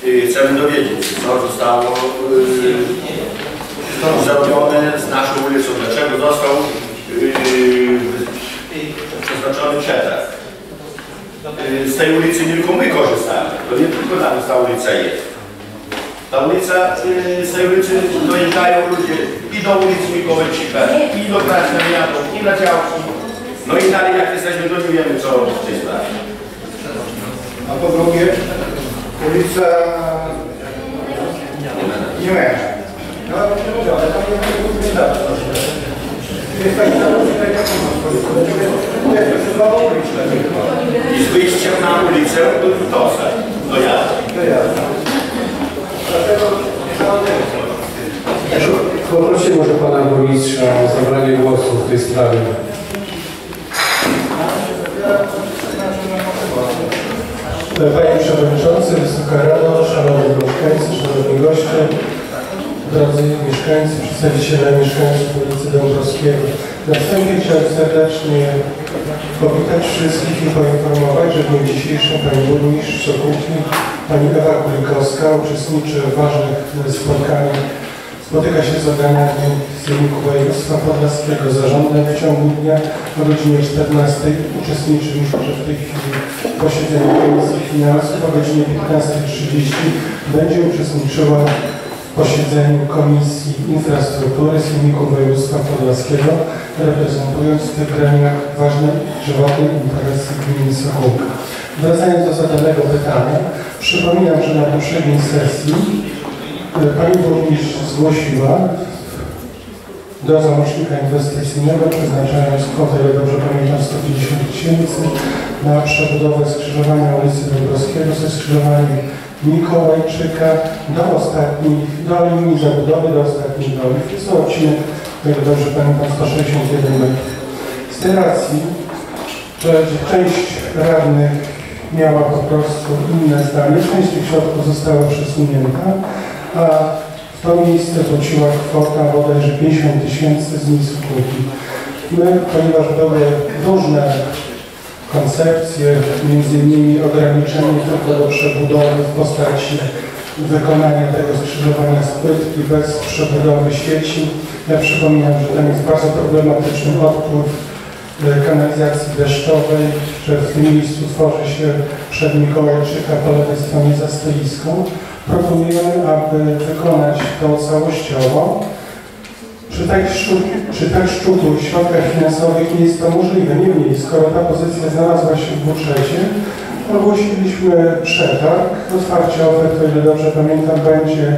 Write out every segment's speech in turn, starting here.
Chcemy dowiedzieć się, co zostało zrobione z naszą ulicą, dlaczego został przeznaczony przetarg. Z tej ulicy nie tylko my korzystamy, to nie tylko nam ta ulica jest. Ta ulica, z tej ulicy dojeżdżają ludzie i do ulicy Mikołajczyka, i do Krasnojarów, i na działki. No i dalej jak jesteśmy, to nie wiemy co w tej sprawie. A po drugie, ulica nie ma. No, ale tam nie da. Jest taki I z wyjściem na ulicę do Witosa, do jazdy. Poproszę może pana burmistrza o zabranie głosu w tej sprawie. Panie Przewodniczący, Wysoka Rado, Szanowni Mieszkańcy, Szanowni Goście, drodzy mieszkańcy, przedstawiciele mieszkańców ulicy Dąbrowskiego. Na wstępie chciałem serdecznie powitać wszystkich i poinformować, że w dniu dzisiejszym pani burmistrz Sokółki, pani Ewa Kulikowska uczestniczy w ważnych spotkaniach. Spotyka się z organami Sejmiku Województwa Podlaskiego, zarządem w ciągu dnia o godzinie 14. Uczestniczy już w tej chwili w posiedzeniu Komisji Finansów, o godzinie 15:30 będzie uczestniczyła w posiedzeniu Komisji Infrastruktury Sejmiku Województwa Podlaskiego, reprezentując w tych gremiach ważne żywotne interesy gminy Sokółka. Wracając do zadanego pytania, przypominam, że na poprzedniej sesji pani burmistrz zgłosiła do załącznika inwestycyjnego, przeznaczając kwotę, jak dobrze pamiętam, 150 000 na przebudowę skrzyżowania ulicy Dąbrowskiego ze skrzyżowaniem Mikołajczyka do linii zabudowy, do ostatnich dolów. Jest to odcinek, jak dobrze pamiętam, 161 metrów. Z tej racji, że część radnych miała po prostu inne zdanie, część tych środków została przesunięta, a w to miejsce wróciła kwota bodajże 50 000 z miejscówki. My, ponieważ były różne koncepcje, między innymi ograniczenie tylko do przebudowy w postaci wykonania tego skrzyżowania z płytki bez przebudowy sieci. Ja przypominam, że tam jest bardzo problematyczny odpływ kanalizacji deszczowej, że w tym miejscu tworzy się przed Mikołajczyka po lewej stronie za stoiską. Proponujemy, aby wykonać to całościowo. Przy tak szczupłych środkach finansowych nie jest to możliwe. Niemniej, skoro ta pozycja znalazła się w budżecie, ogłosiliśmy przetarg. Otwarcie ofert, o ile dobrze pamiętam, będzie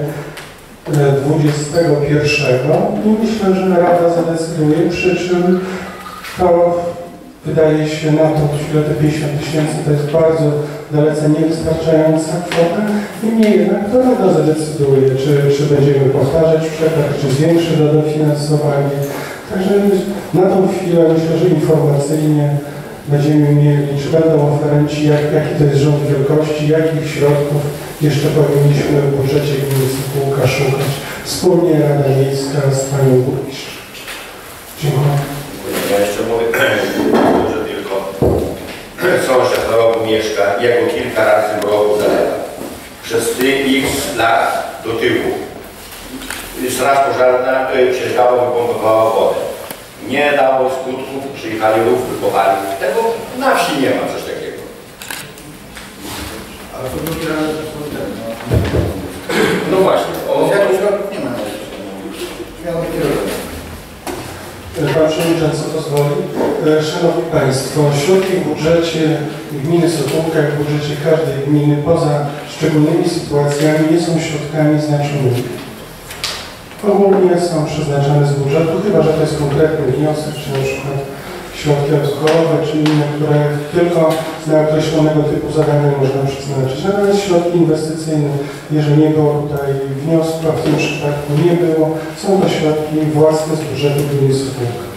21 i myślę, że Rada zadecyduje, przy czym to wydaje się na tą chwilę te 50 000 to jest bardzo dalece niewystarczająca kwota. Niemniej jednak to Rada zadecyduje, czy będziemy powtarzać przetarg, czy zwiększy dofinansowanie. Także na tą chwilę myślę, że informacyjnie będziemy mieli, czy będą oferenci, jaki to jest rząd wielkości, jakich środków jeszcze powinniśmy w budżecie gminy Sokółka szukać. Wspólnie Rada Miejska z panią burmistrz. Dziękuję. Ja jeszcze mówię, że tylko sąsiad w roku mieszka, jego kilka razy w roku zalewa. Przez tych x lat do tyłu straż pożarna przyjeżdżała, wypompowała wodę. Nie dało skutków, przyjechali rów, wypowali. Tego na wsi nie ma coś takiego. Ale to drugi raz zresztą ten, no właśnie. jakichś środków nie ma. Miało być kierować. Pan Przewodniczący pozwoli. Szanowni Państwo, środki w budżecie gminy Sokółka, jak w budżecie każdej gminy, poza szczególnymi sytuacjami, nie są środkami znaczonymi. Ogólnie są przeznaczane z budżetu, chyba że to jest konkretny wniosek, czy na przykład środki odkołowe, czy inne, które tylko na określonego typu zadania można przeznaczyć. Natomiast środki inwestycyjne, jeżeli nie było tutaj wniosku, a w tym przypadku nie było, są to środki własne z budżetu gminy Sokółka.